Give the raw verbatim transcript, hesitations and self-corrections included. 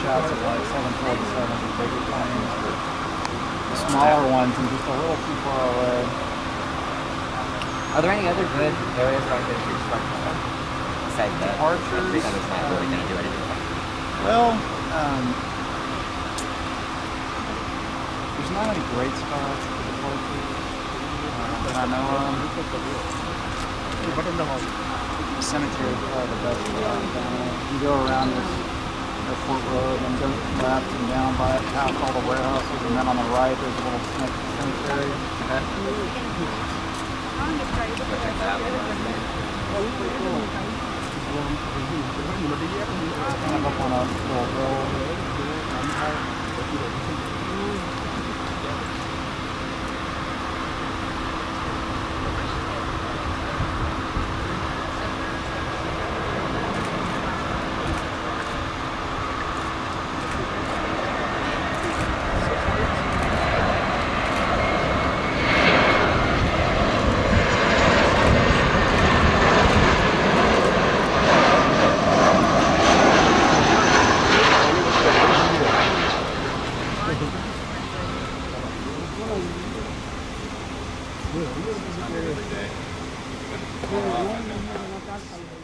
shots at like seven forty-seven, the bigger planes. The smaller ones and just a little too far away. Are there any other good areas around here for departure? Besides that, Departures, three hundred is not really going to do anything. Well, um, there's not any great spots for departures uh, that I know of. The cemetery is probably the best spot down there. You go around this airport road and go left and down by it past all the warehouses, and then on the right there's a little cemetery. Okay. It's kind of up on a little hill. Every day.